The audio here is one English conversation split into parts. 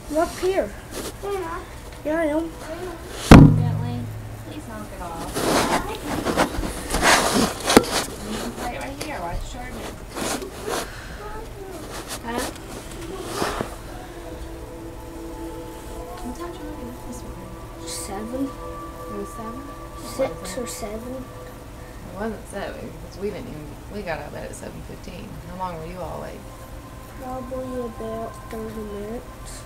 I'm up here. Yeah. Yeah, I am. Gently. Please knock it off. You can play it right here while it's charging. Huh? What time did you look at this one? 7. It was 7? 6 or 7. It wasn't 7 because we got out of bed at 7:15. How long were you all awake? Probably about 30 minutes.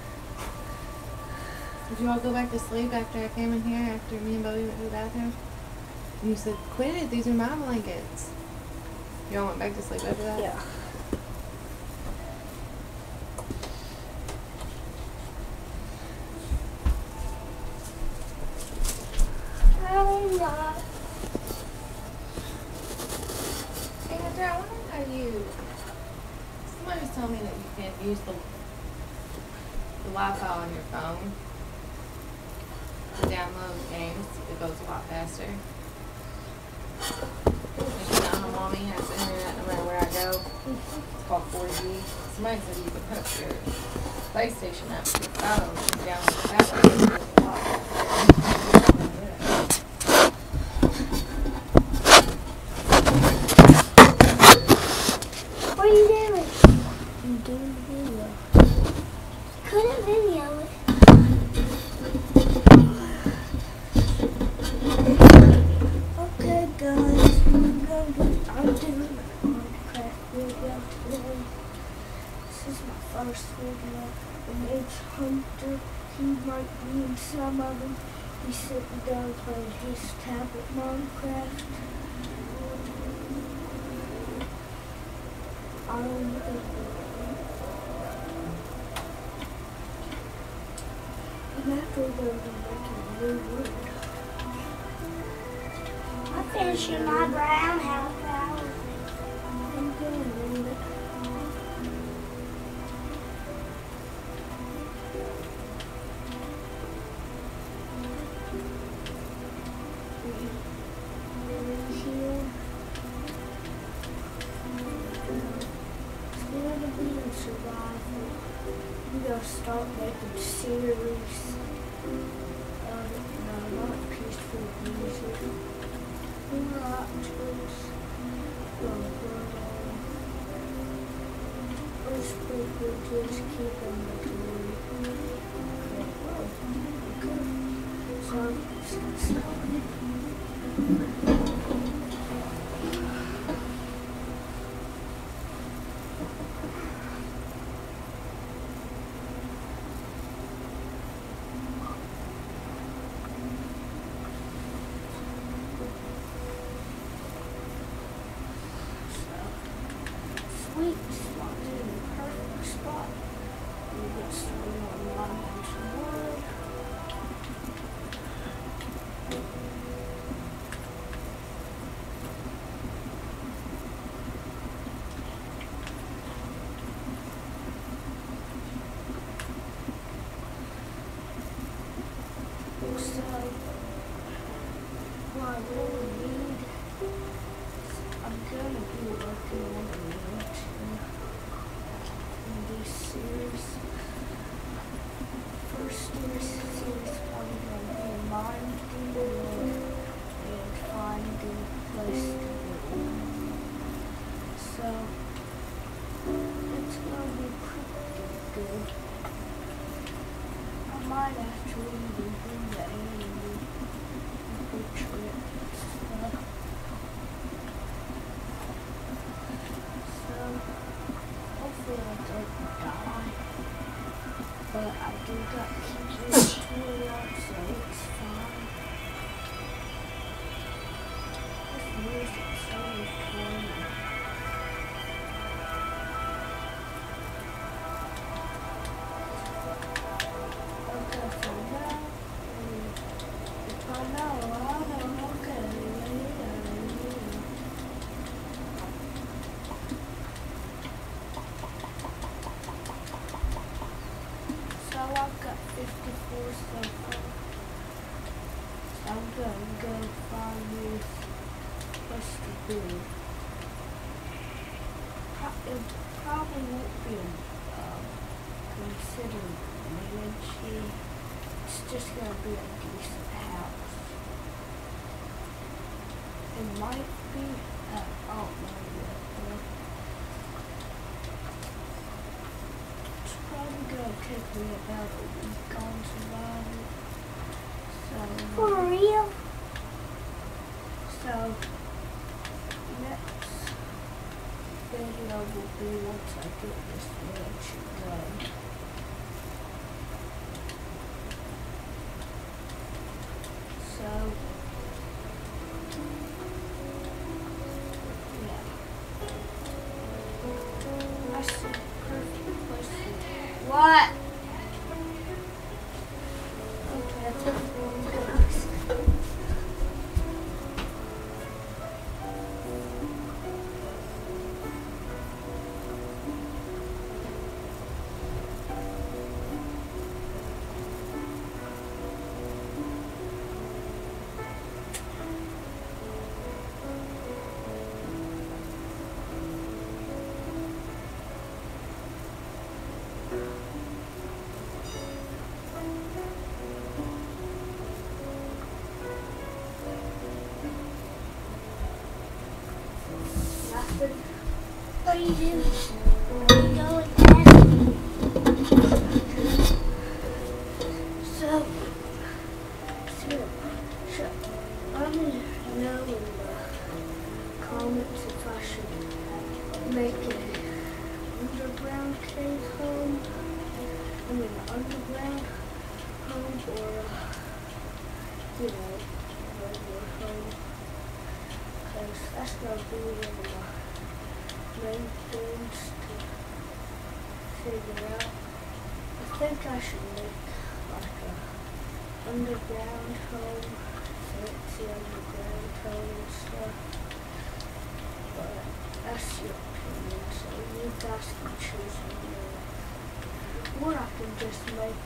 Did you all go back to sleep after I came in here, after me and Bobby went to the bathroom? And you said, quit it, these are my blankets. You all went back to sleep after that? Yeah. I'm not. Hey, Hunter, I wonder how you... Somebody was telling me that you can use the Wi-Fi on your phone to download games. It goes a lot faster. Did you know how Mommy has internet no matter where I go? It's called 4G. Somebody said you can hook your PlayStation up to your phone and download it that way. It goes a lot faster. What are you doing? I'm doing the video. Couldn't video it. Okay, guys. I'm doing a Minecraft video today. This is my first video. And it's Hunter. He might be in some of them. He's sitting down playing his tablet Minecraft. And after we're going to make a new wood. I'm finishing my brown house. I'm going to read it. Here. It's going to be in Survival. We're going to start making series. No, not peaceful music. First people just keep them making. Okay. So let's get started. Sweet spot in the perfect spot. We get started on logging some wood. So, what I really need, I'm gonna be working on the YouTube in this series. First series probably gonna be minding wood and finding a place to live. So it's gonna be pretty good. I might actually even bring the animal picture it and stuff. So hopefully I don't die. But I do got kitchen tool up, so it's fine. This music's so recording. Okay, for now, if I know, I'm okay. So I've got 54 so far. So I'm gonna go find this place to be. It probably won't be a consider managing. It's just gonna be a decent house. It might be, I don't know yet, but it's probably gonna take me about a week on Survival. So, For real? so next video will be once I get this mansion done. So, yeah. I see a perfect place to what? Okay, that's it. Nothing. What are you doing? Where are you going, Dad? So, let me know in the comments if I should make an underground cave home, I mean an underground home, or you know, a regular home, because that's going to be one of the main things to figure out. I think I should make like a underground home, fancy underground home and stuff. But that's your opinion, so you guys can choose one. Or I can just make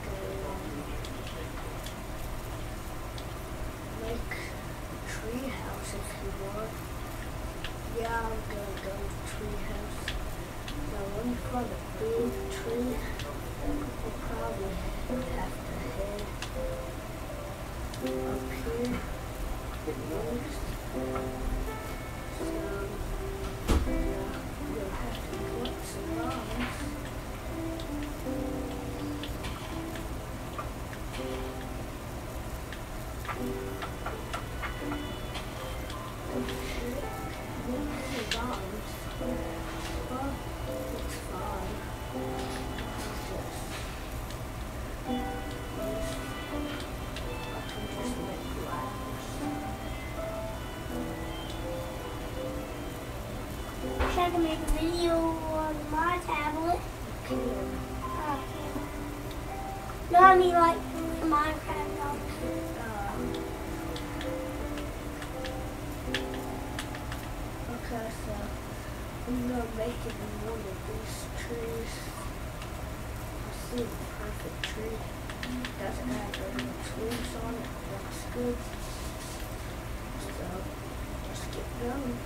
a tree house if you want. Yeah, I'm gonna go with tree house. Now when you find a big tree, we'll probably have to head up here first. So, yeah, we'll have to collect some logs. Oh shit, look at the logs. Well, it's fine. I can just make ladders. I tried to make a video on my tablet. No, I mean like Minecraft dog. Okay, so I'm gonna make it in one of these trees. I see the perfect tree. Doesn't have very much leaves on it. Looks good. So let's get going.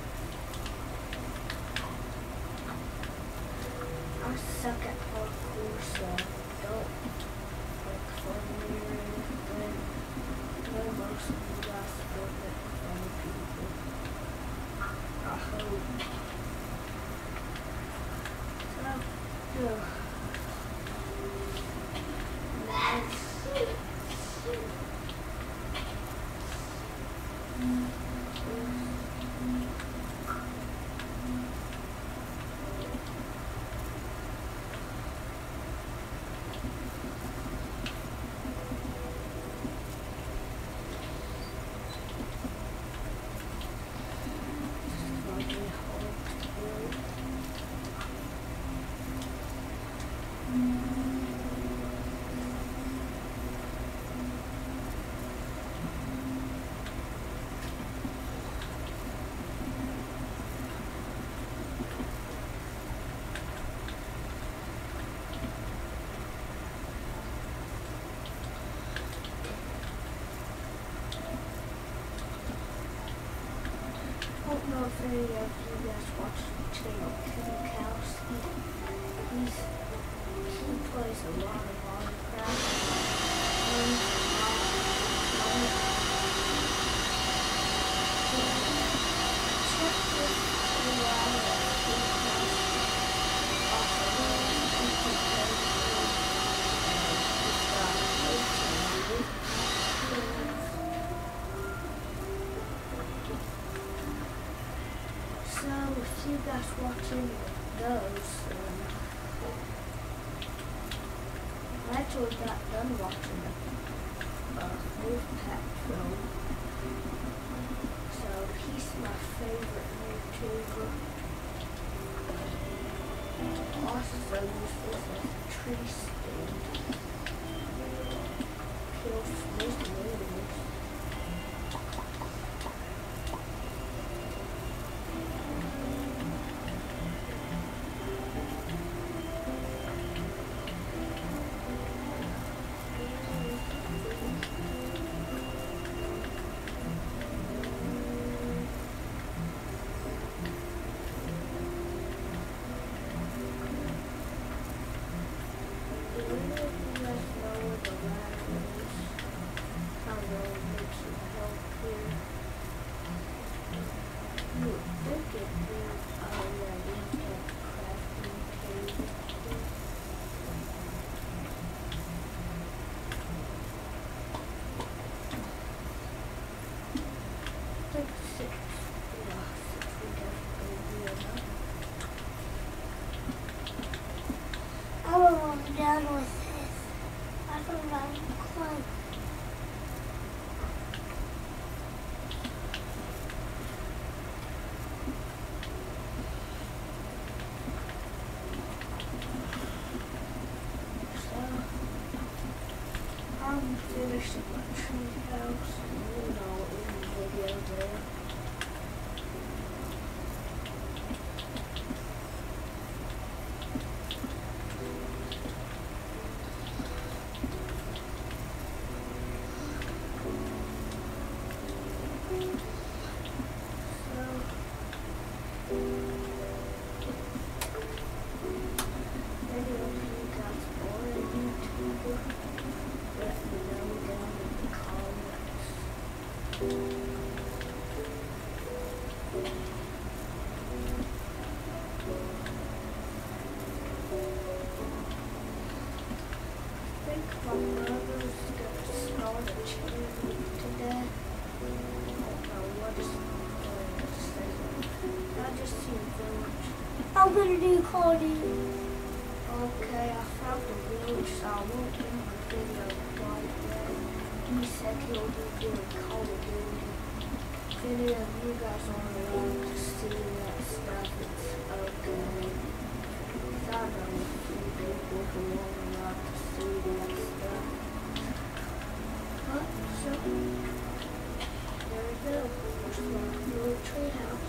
I suck at parkour, so don't make fun of me or anything. I know most of you guys don't make fun of people. I hope. So, yeah. Nice. I don't know if any of you guys watch the channel Kevin Kowski. He plays those. I actually got done watching the Wolfpack film. So he's my favorite YouTuber. Also useless as a tree stand. Kills most animals. I'm done with this. I don't like climb. I'm finishing my tree house, in the video there. I'm gonna do Call of Duty. Okay, I found the village, so I won't end the video right there. He said he'll be doing Call of Duty. If any of you guys aren't allowed to see that stuff, it's okay. 'Cause I know a few people who aren't allowed to see that stuff. But, so, there we go. There's my little tree house.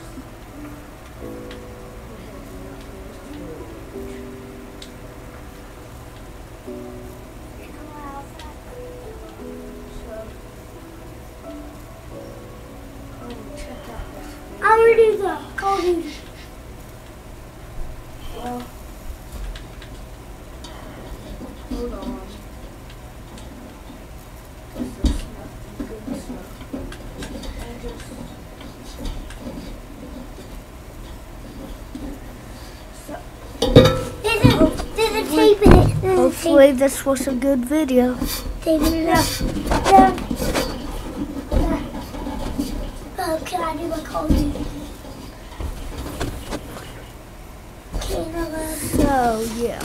I'm ready to go. Call of Duty. Well, hold on. This is nothing good stuff. I just... There's a tape in it. Hopefully this was a good video. Tape in it up. Can I do my Call of Duty? So, yeah.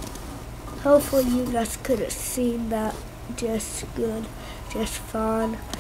Hopefully you guys could have seen that just good, just fine.